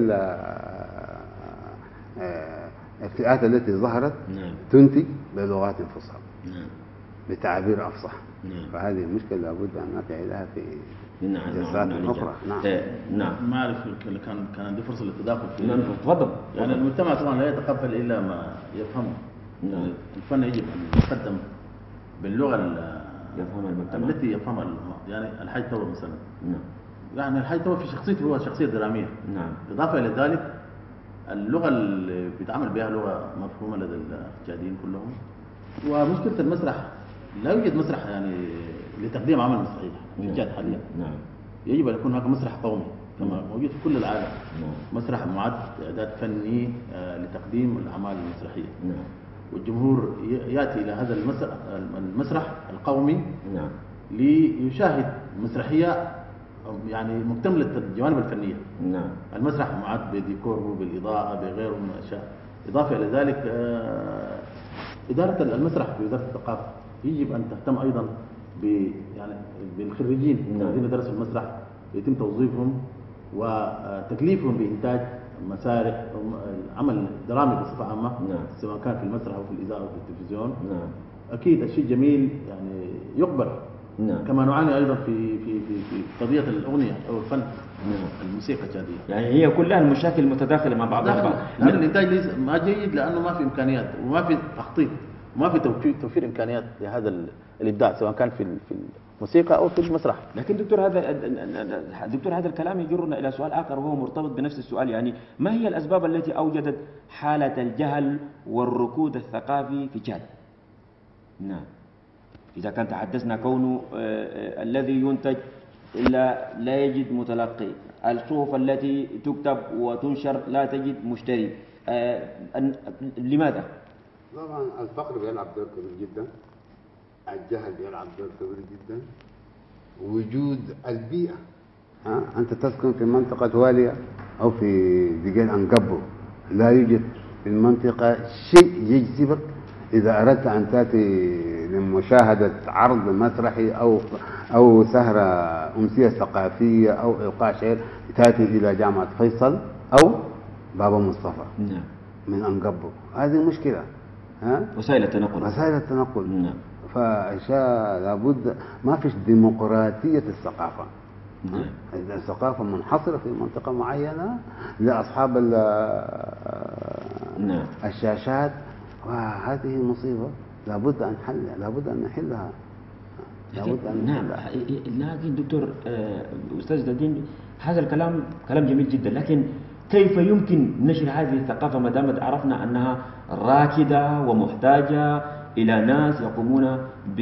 الفئات التي ظهرت تنتج بلغات فصحى بتعبير أفصح. فهذه المشكلة لابد أن نرجع لها في جلسات أخرى. نعم. نعم. ما أعرف كان كان عندي فرصة للتداخل في. نعم. تفضل. يعني المجتمع طبعا لا يتقبل إلا ما يفهمه. نعم. الفن يجب أن يقدم باللغة يفهمها المجتمع التي يفهمها يعني الحاج توه مثلا. نعم. يعني الحاج توه في شخصيته هو شخصية درامية. نعم. إضافة إلى ذلك اللغة اللي بيتعامل بها لغة مفهومة لدى الشاهدين كلهم. ومشكلة المسرح لا يوجد مسرح يعني لتقديم عمل مسرحي في الجاد حاليا. نعم. يجب أن يكون هناك مسرح قومي كما موجود في كل العالم. نعم. مسرح معد إعداد فني لتقديم الأعمال المسرحية. نعم. والجمهور يأتي إلى هذا المسرح المسرح القومي. نعم. ليشاهد مسرحية يعني مكتملة الجوانب الفنية. نعم. المسرح معد بديكوره بالإضاءة بغيره من الأشياء. إضافة إلى ذلك إدارة المسرح في وزارة الثقافة يجب أن تهتم أيضا ب يعني بالخريجين الذين درسوا المسرح، يتم توظيفهم وتكليفهم بإنتاج مسارح عمل درامي بصفة عامة. نعم. سواء كان في المسرح أو في الإذاعة أو في التلفزيون. نعم. أكيد الشيء جميل يعني يقبل. نعم. كما نعاني أيضا في في في في قضية الأغنية أو الفن. نعم. الموسيقى الجادية. يعني هي كلها المشاكل متداخلة مع بعضها البعض. هذا الإنتاج ليس ما جيد لأنه ما في إمكانيات وما في تخطيط وما في توفير توفير إمكانيات لهذا الابداع سواء كان في في الموسيقى او في المسرح. لكن دكتور هذا دكتور هذا الكلام يجرنا الى سؤال اخر وهو مرتبط بنفس السؤال، يعني ما هي الاسباب التي اوجدت حاله الجهل والركود الثقافي في تشاد؟ نعم. اذا كان تحدثنا كونه الذي ينتج الا لا يجد متلقي، الصحف التي تكتب وتنشر لا تجد مشتري، لماذا؟ طبعا الفقر بيلعب دور كبير جدا، الجهل بيلعب دور كبير جدا، وجود البيئة. ها أنت تسكن في منطقة والية أو في دجال أنقبو، لا يوجد في المنطقة شيء يجذبك إذا أردت أن تأتي لمشاهدة عرض مسرحي أو أو سهرة أمسية ثقافية أو إلقاء شعر، تأتي إلى جامعة فيصل أو بابا مصطفى. نعم. من أنقبو، هذه مشكلة. ها؟ وسائل التنقل. وسائل التنقل. نعم. فأشياء لابد، ما فيش ديمقراطية الثقافة. نعم. الثقافة منحصرة في منطقة معينة لأصحاب نعم. الشاشات، وهذه مصيبة لابد أن نحلها، لابد أن نحلها. لابد أن نعم. لكن دكتور أستاذ الدين، هذا الكلام كلام جميل جدا، لكن كيف يمكن نشر هذه الثقافة ما دامت عرفنا أنها راكدة ومحتاجة إلى ناس يقومون ب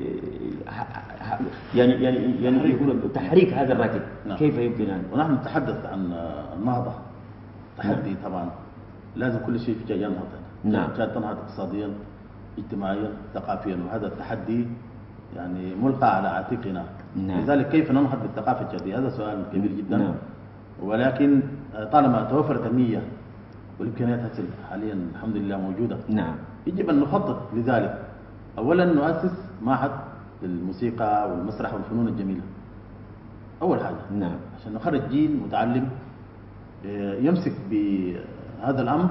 يعني يعني يعني يقولون تحريك هذا الراكد. نعم. كيف يمكن أن ونحن نتحدث عن النهضة، تحدي. نعم. طبعا لازم كل شيء في جاي ينهض. نعم. جاي تنهض اقتصاديا اجتماعيا ثقافيا، وهذا التحدي يعني ملقى على عاتقنا. نعم. لذلك كيف ننهض بالثقافة الجديدة؟ هذا سؤال كبير جدا. نعم. ولكن طالما توفرت النية والإمكانيات حاليا الحمد لله موجودة. نعم. يجب أن نخطط لذلك. أولا نؤسس معهد للموسيقى والمسرح والفنون الجميلة، أول حاجة. نعم. عشان نخرج جيل متعلم يمسك بهذا الأمر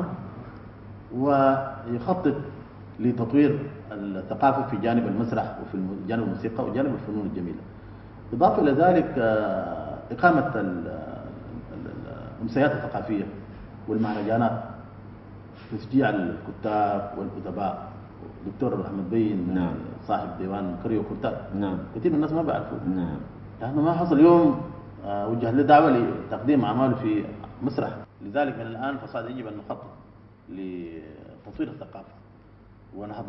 ويخطط لتطوير الثقافة في جانب المسرح وفي جانب الموسيقى وجانب الفنون الجميلة. إضافة إلى ذلك إقامة الأمسيات الثقافية والمهرجانات، تشجيع الكتاب والكتباء. دكتور أحمد بين. نعم. صاحب ديوان كريو كتاب. نعم. كثير من الناس ما بيعرفوه. نعم. لأنه ما حصل يوم وجه له دعوة لتقديم أعماله في مسرح. لذلك من الآن فصاعد يجب أن نخطط لتطوير الثقافة ونهضة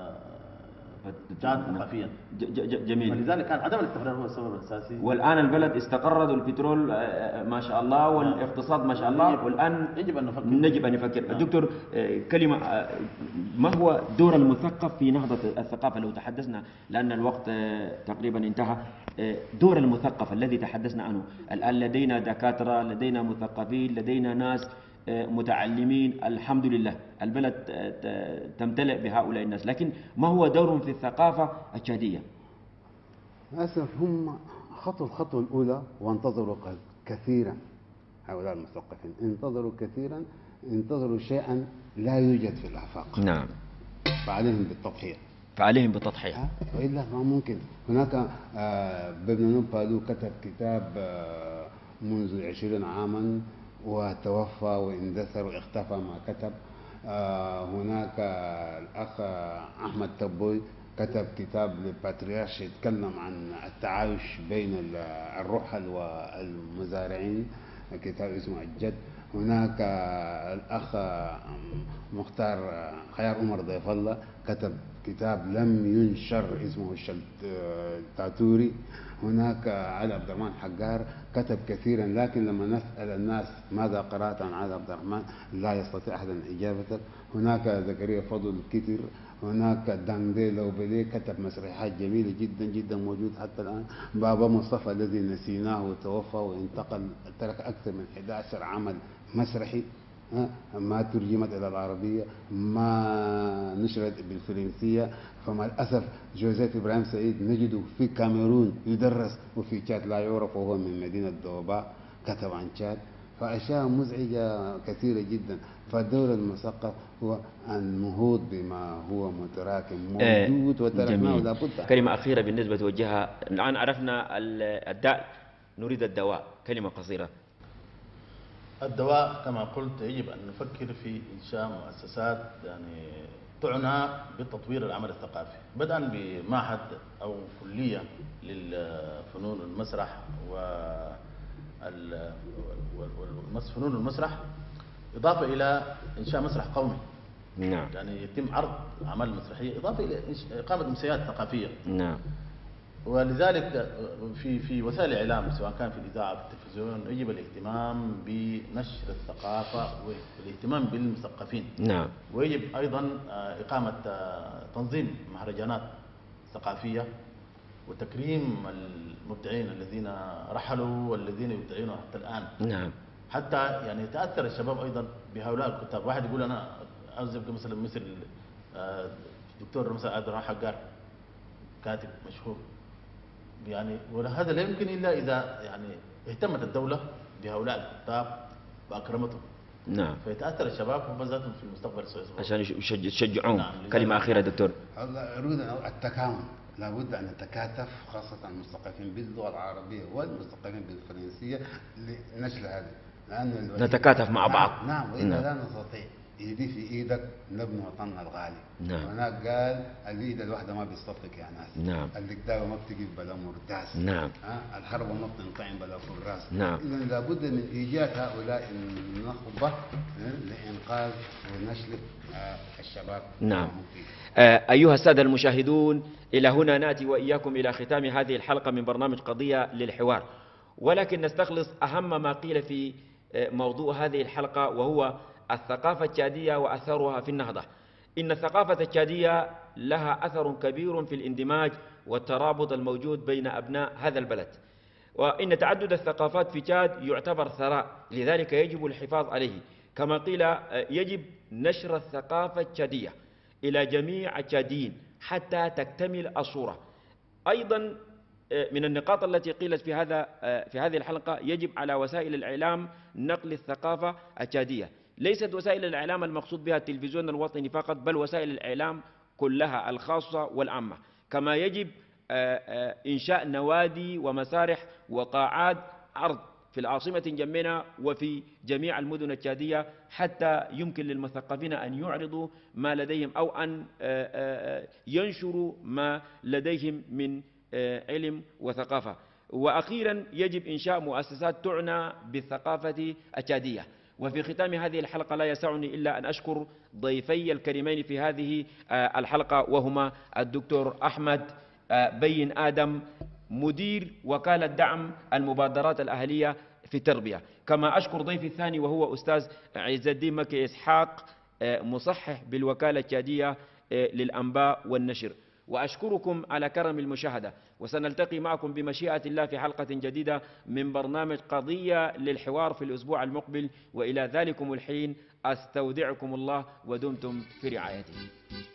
جاد ثقافيا. جميل. ولذلك كان عدم الاستقرار هو السبب الأساسي. والآن البلد استقرت والبترول ما شاء الله والاقتصاد ما شاء الله، والآن يجب أن نفكر. نجب أن نفكر. نعم. دكتور كلمة، ما هو دور المثقف في نهضة الثقافة لو تحدثنا، لأن الوقت تقريبا انتهى، دور المثقف الذي تحدثنا عنه الآن، لدينا دكاترة، لدينا مثقفين، لدينا ناس متعلمين، الحمد لله البلد تمتلئ بهؤلاء الناس، لكن ما هو دورهم في الثقافة التشادية؟ للأسف هم خطوا الخطوة الأولى وانتظروا كثيرا. هؤلاء المثقفين انتظروا كثيرا، انتظروا شيئا لا يوجد في الآفاق. نعم. فعليهم بالتضحية. فعليهم بالتضحية. وإلا ما ممكن. هناك بابن بالو كتب كتاب منذ عشرين عاما وتوفى واندثر واختفى ما كتب. هناك الأخ أحمد تبوي كتب كتاب للباتريارش يتكلم عن التعايش بين الرحل والمزارعين، كتاب اسمه الجد. هناك الأخ مختار خيار عمر ضيف الله كتب كتاب لم ينشر اسمه الشلتاتوري. هناك علي عبد الرحمن حجار كتب كثيرا، لكن لما نسأل الناس ماذا قرأت عن علي عبد الرحمن لا يستطيع أحد إجابة. هناك زكريا فضل كتر، هناك داندي لوبلي كتب مسرحيات جميلة جدا جدا موجود حتى الآن. بابا مصطفى الذي نسيناه وتوفى وانتقل، ترك أكثر من أحد عشر عمل مسرحي ما ترجمت إلى العربية، ما نشرت بالفرنسية. فمع الأسف جوزيف إبراهيم سعيد نجده في كاميرون يدرس وفي تشاد لا يعرف، وهو من مدينة دوباء كتب عن تشاد. فأشياء مزعجة كثيرة جدا. فالدور المثقف هو النهوض بما هو متراكم موجود وتركناه لابد. كلمة أخيرة بالنسبة توجهها، الآن عرفنا الداء، نريد الدواء، كلمة قصيرة. الدواء كما قلت يجب أن نفكر في إنشاء مؤسسات يعني تعنى بتطوير العمل الثقافي، بدءا بمعهد أو كلية للفنون المسرح وفنون المسرح، إضافة إلى إنشاء مسرح قومي. نعم. يعني يتم عرض أعمال مسرحية، إضافة إلى إقامة أمسيات ثقافية. نعم. ولذلك في في وسائل الإعلام سواء كان في الإذاعة أو في التلفزيون يجب الاهتمام بنشر الثقافة والاهتمام بالمثقفين. نعم. ويجب أيضا إقامة تنظيم مهرجانات ثقافية وتكريم المبدعين الذين رحلوا والذين يبدعون حتى الآن. نعم. حتى يعني يتأثر الشباب أيضا بهؤلاء الكتاب. واحد يقول أنا عاوز مثلا مثل الدكتور مثلا عبد الرحمن حجار، كاتب مشهور، يعني وهذا لا يمكن إلا إذا يعني اهتمت الدولة بهؤلاء الكتاب وأكرمتهم. نعم. فيتأثر الشباب هم ذاتهم في المستقبل عشان يشجعون. نعم. كلمة أخيرة دكتور. أريد التكامل، لابد أن نتكاتف خاصة المثقفين باللغة العربية والمثقفين بالفرنسية لنشر هذا، لأن نتكاتف مع بعض. نعم. وإذا نعم. لا نستطيع ايدي في ايدك نبني وطننا الغالي. نعم. هناك قال الايد الواحده ما بيصطفك يا ناس. نعم. الدكتاوه ما بتجيب بلا مرتاس. نعم. ها الحرب ما بتنطعم بلا فراس. نعم. اذا لابد من ايجاد هؤلاء النخبه لانقاذ ونشر الشباب. نعم. أيها السادة المشاهدون، إلى هنا نأتي وإياكم إلى ختام هذه الحلقة من برنامج قضية للحوار، ولكن نستخلص أهم ما قيل في موضوع هذه الحلقة، وهو الثقافة التشادية وأثرها في النهضة. إن الثقافة التشادية لها أثر كبير في الاندماج والترابط الموجود بين أبناء هذا البلد، وإن تعدد الثقافات في تشاد يعتبر ثراء، لذلك يجب الحفاظ عليه. كما قيل يجب نشر الثقافة التشادية إلى جميع التشاديين حتى تكتمل الصورة. أيضا من النقاط التي قيلت في هذا في هذه الحلقة، يجب على وسائل الإعلام نقل الثقافة التشادية. ليست وسائل الإعلام المقصود بها التلفزيون الوطني فقط، بل وسائل الإعلام كلها الخاصة والعامة. كما يجب إنشاء نوادي ومسارح وقاعات عرض في العاصمة جمينة وفي جميع المدن التشادية، حتى يمكن للمثقفين أن يعرضوا ما لديهم أو أن ينشروا ما لديهم من علم وثقافة. وأخيرا يجب إنشاء مؤسسات تعنى بالثقافة التشادية. وفي ختام هذه الحلقة لا يسعني إلا أن أشكر ضيفي الكريمين في هذه الحلقة، وهما الدكتور أحمد بين آدم، مدير وكالة دعم المبادرات الأهلية في التربية. كما أشكر ضيفي الثاني وهو أستاذ عز الدين مكي إسحاق، مصحح بالوكالة التشادية للأنباء والنشر. وأشكركم على كرم المشاهدة، وسنلتقي معكم بمشيئة الله في حلقة جديدة من برنامج قضية للحوار في الأسبوع المقبل، وإلى ذلكم الحين أستودعكم الله ودمتم في رعايته.